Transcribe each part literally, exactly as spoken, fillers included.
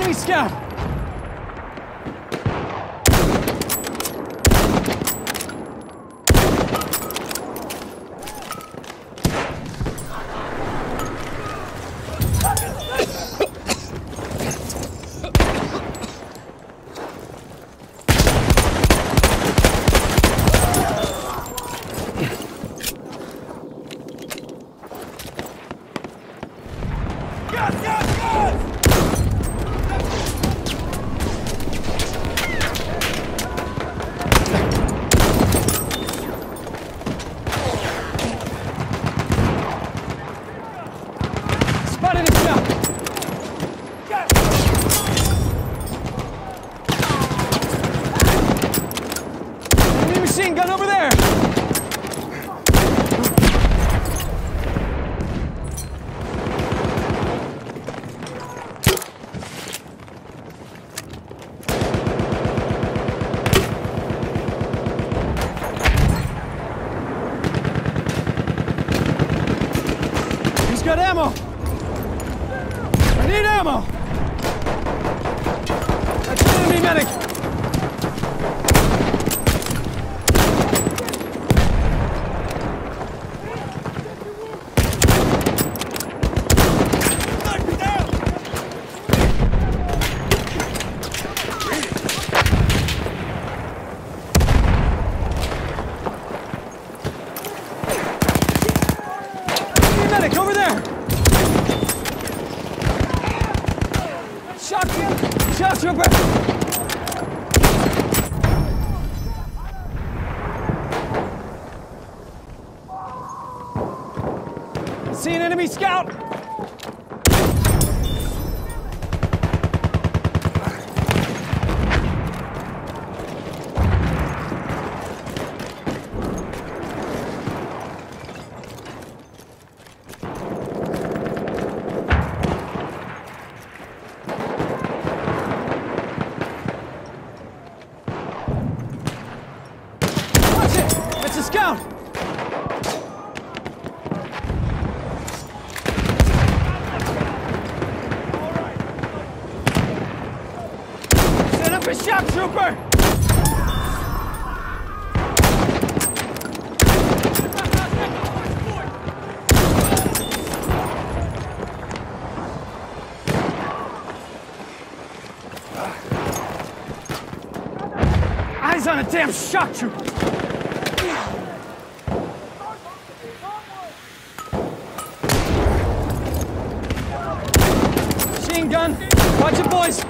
Enemy scout! Machine gun over there! He's got ammo! I need ammo! That's an enemy medic! Medic, over there! Shock trooper! Shock trooper! See an enemy scout! It's a scout! Set up a shock trooper! Eyes on a damn shock trooper! Machine gun! Watch it, boys!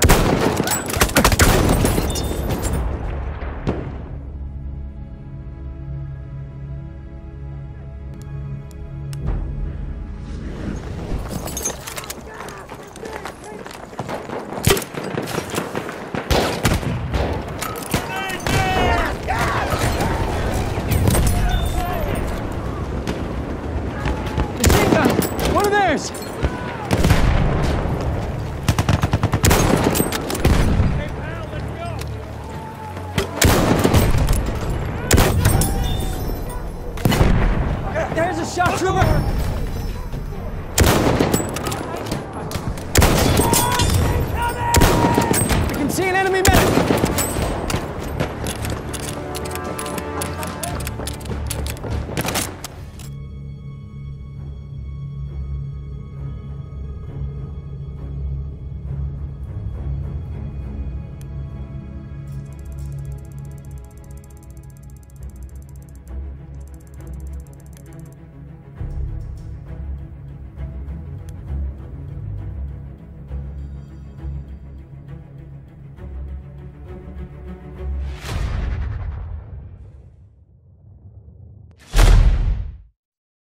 Machine gun! One of theirs! There's a shock trooper!